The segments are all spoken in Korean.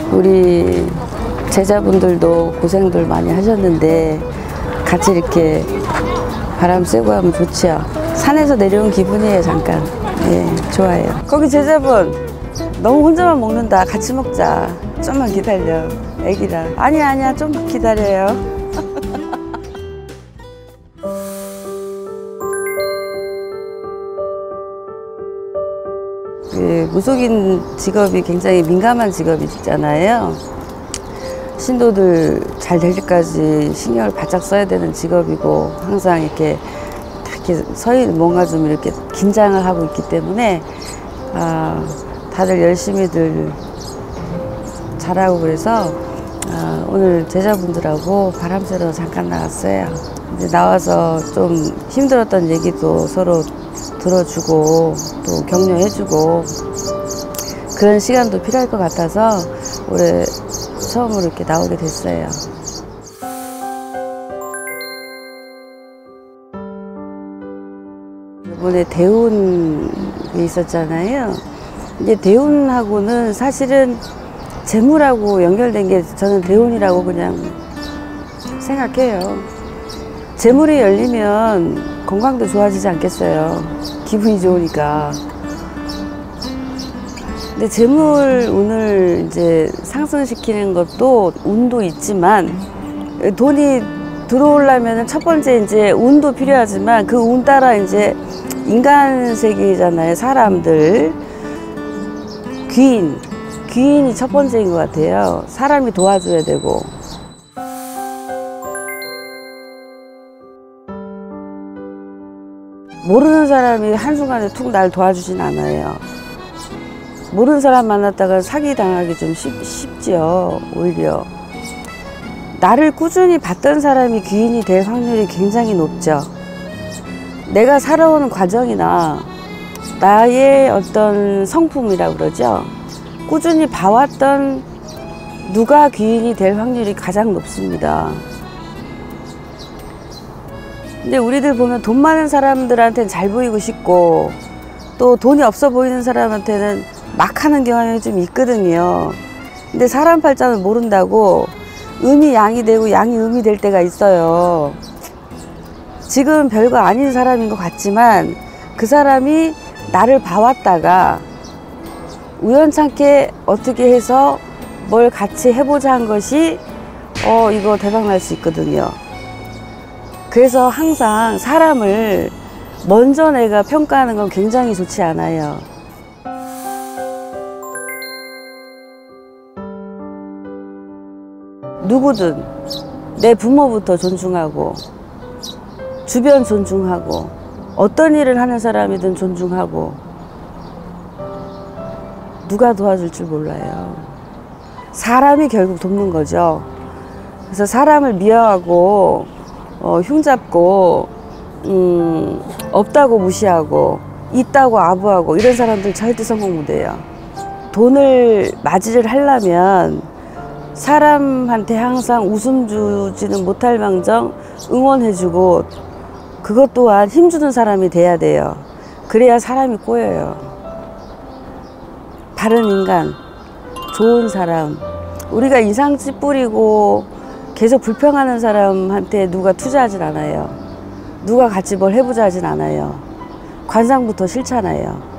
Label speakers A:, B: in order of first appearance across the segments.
A: 우리 제자분들도 고생들 많이 하셨는데 같이 이렇게 바람 쐬고 하면 좋죠. 산에서 내려온 기분이에요. 잠깐. 예, 좋아요. 거기 제자분 너무 혼자만 먹는다. 같이 먹자. 좀만 기다려. 애기라. 아니야 좀 기다려요. 그 무속인 직업이 굉장히 민감한 직업이잖아요. 신도들 잘 될 때까지 신경을 바짝 써야 되는 직업이고, 항상 이렇게 뭔가 좀 이렇게 긴장을 하고 있기 때문에 다들 열심히들 잘하고, 그래서 오늘 제자분들하고 바람 쐬러 잠깐 나왔어요. 이제 나와서 좀 힘들었던 얘기도 서로 들어주고 또 격려해주고 그런 시간도 필요할 것 같아서 올해 처음으로 이렇게 나오게 됐어요. 이번에 대운이 있었잖아요. 이제 대운하고는 사실은 재물하고 연결된 게 저는 대운이라고 그냥 생각해요. 재물이 열리면 건강도 좋아지지 않겠어요. 기분이 좋으니까. 근데 재물 운을 이제 상승시키는 것도 운도 있지만, 돈이 들어오려면 첫 번째 이제 운도 필요하지만 그 운 따라 이제 인간 세계잖아요. 사람들. 귀인이 첫 번째인 것 같아요. 사람이 도와줘야 되고. 모르는 사람이 한순간에 툭 날 도와주진 않아요. 모르는 사람 만났다가 사기 당하기 좀 쉽지요. 오히려 나를 꾸준히 봤던 사람이 귀인이 될 확률이 굉장히 높죠. 내가 살아오는 과정이나 나의 어떤 성품이라고 그러죠. 꾸준히 봐왔던 누가 귀인이 될 확률이 가장 높습니다. 근데 우리들 보면 돈 많은 사람들한테는 잘 보이고 싶고, 또 돈이 없어 보이는 사람한테는 막 하는 경향이 좀 있거든요. 근데 사람 팔자는 모른다고 음이 양이 되고 양이 음이 될 때가 있어요. 지금 별거 아닌 사람인 것 같지만 그 사람이 나를 봐왔다가 우연찮게 어떻게 해서 뭘 같이 해보자 한 것이 이거 대박 날 수 있거든요. 그래서 항상 사람을 먼저 내가 평가하는 건 굉장히 좋지 않아요. 누구든 내 부모부터 존중하고, 주변 존중하고, 어떤 일을 하는 사람이든 존중하고, 누가 도와줄 줄 몰라요. 사람이 결국 돕는 거죠. 그래서 사람을 미워하고 흉잡고 없다고 무시하고 있다고 아부하고 이런 사람들 절대 성공 못해요. 돈을 맞이를 하려면 사람한테 항상 웃음 주지는 못할 망정 응원해주고, 그것 또한 힘주는 사람이 돼야 돼요. 그래야 사람이 꼬여요. 바른 인간, 좋은 사람, 우리가 이상치 뿌리고 계속 불평하는 사람한테 누가 투자하진 않아요. 누가 같이 뭘 해보자 하진 않아요. 관상부터 싫잖아요.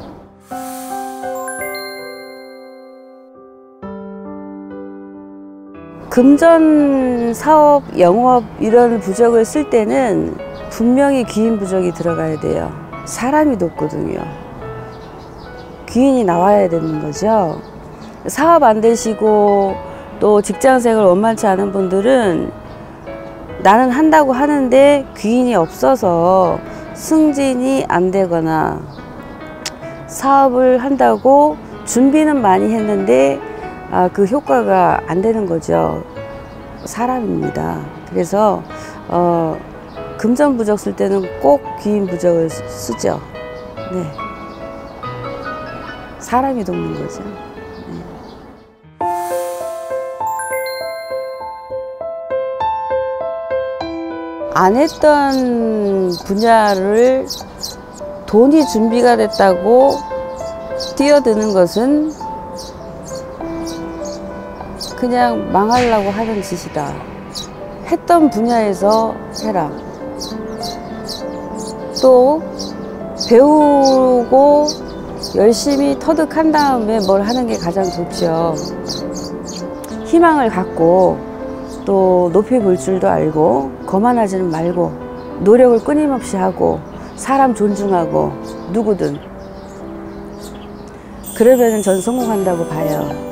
A: 금전, 사업, 영업 이런 부적을 쓸 때는 분명히 귀인 부적이 들어가야 돼요. 사람이 높거든요. 귀인이 나와야 되는 거죠. 사업 안 되시고 또 직장생활 원만치 않은 분들은 나는 한다고 하는데 귀인이 없어서 승진이 안 되거나, 사업을 한다고 준비는 많이 했는데 그 효과가 안 되는 거죠. 사람입니다. 그래서 금전 부적 쓸 때는 꼭 귀인 부적을 쓰죠. 네. 사람이 돕는 거죠. 네. 안 했던 분야를 돈이 준비가 됐다고 뛰어드는 것은 그냥 망하려고 하는 짓이다. 했던 분야에서 해라. 또 배우고 열심히 터득한 다음에 뭘 하는 게 가장 좋죠. 희망을 갖고 또 높이 볼 줄도 알고 거만하지는 말고 노력을 끊임없이 하고 사람 존중하고 누구든 그러면 전 성공한다고 봐요.